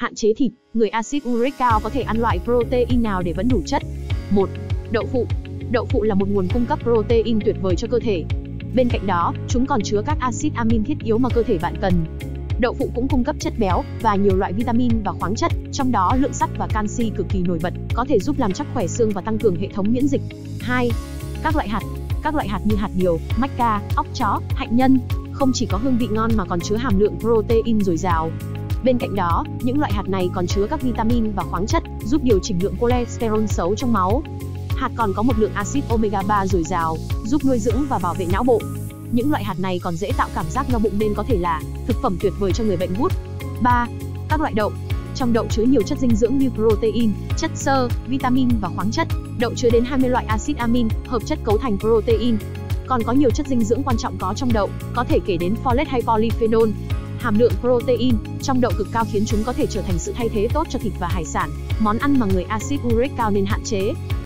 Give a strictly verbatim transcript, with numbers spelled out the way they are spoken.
Hạn chế thịt, người axit uric cao có thể ăn loại protein nào để vẫn đủ chất? một. Đậu phụ. Đậu phụ là một nguồn cung cấp protein tuyệt vời cho cơ thể. Bên cạnh đó, chúng còn chứa các axit amin thiết yếu mà cơ thể bạn cần. Đậu phụ cũng cung cấp chất béo và nhiều loại vitamin và khoáng chất, trong đó lượng sắt và canxi cực kỳ nổi bật, có thể giúp làm chắc khỏe xương và tăng cường hệ thống miễn dịch. hai. Các loại hạt. Các loại hạt như hạt điều, mách ca, óc chó, hạnh nhân không chỉ có hương vị ngon mà còn chứa hàm lượng protein dồi dào. Bên cạnh đó, những loại hạt này còn chứa các vitamin và khoáng chất, giúp điều chỉnh lượng cholesterol xấu trong máu. Hạt còn có một lượng axit omega ba dồi dào, giúp nuôi dưỡng và bảo vệ não bộ. Những loại hạt này còn dễ tạo cảm giác no bụng nên có thể là thực phẩm tuyệt vời cho người bệnh gút. ba. Các loại đậu. Trong đậu chứa nhiều chất dinh dưỡng như protein, chất xơ, vitamin và khoáng chất. Đậu chứa đến hai mươi loại axit amin, hợp chất cấu thành protein. Còn có nhiều chất dinh dưỡng quan trọng có trong đậu, có thể kể đến folate hay polyphenol. Hàm lượng protein trong đậu cực cao khiến chúng có thể trở thành sự thay thế tốt cho thịt và hải sản, món ăn mà người axit uric cao nên hạn chế.